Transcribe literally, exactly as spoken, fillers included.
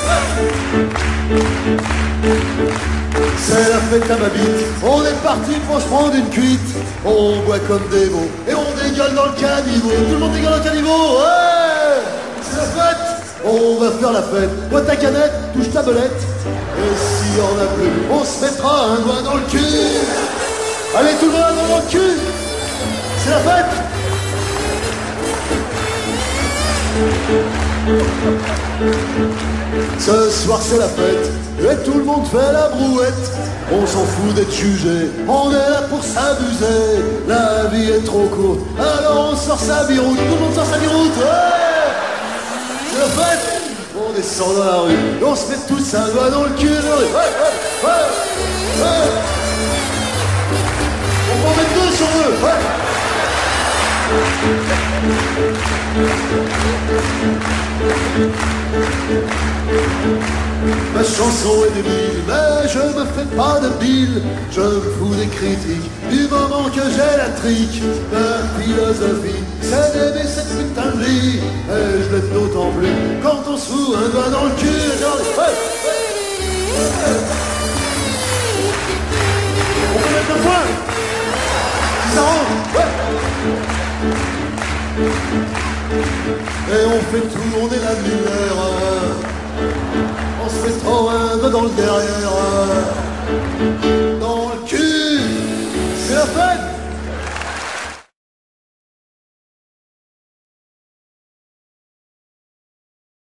C'est la fête à ma bite, on est parti pour se prendre une cuite. On boit comme des veaux et on dégueule dans le caniveau. Tout le monde dégueule dans le caniveau, ouais. C'est la fête, on va faire la fête. Bois ta canette, touche ta belette. Et s'il y en a plus, on se mettra un doigt dans le cul. Allez, tout le monde un doigt dans le cul. C'est la fête. Ce soir c'est la fête, et tout le monde fait la brouette. On s'en fout d'être jugé, on est là pour s'amuser. La vie est trop courte, alors on sort sa biroute. Tout le monde sort sa biroute, ouais. C'est la fête. On descend dans la rue, et on se met tous un doigt dans le cul. Ouais, ouais, ouais, ouais. On peut en mettre deux sur deux, ouais. Ma chanson est débile, mais je me fais pas de bile. Je me fous des critiques, du moment que j'ai la trique. Ma philosophie, c'est d'aimer cette putain de vie. Et je l'aime d'autant plus quand on se fout un doigt dans le cul. Ouais, ouais. On peut mettre le point. Si ça rentre, ouais. Et on fait tourner la lumière en se mettant un doigt dans le derrière.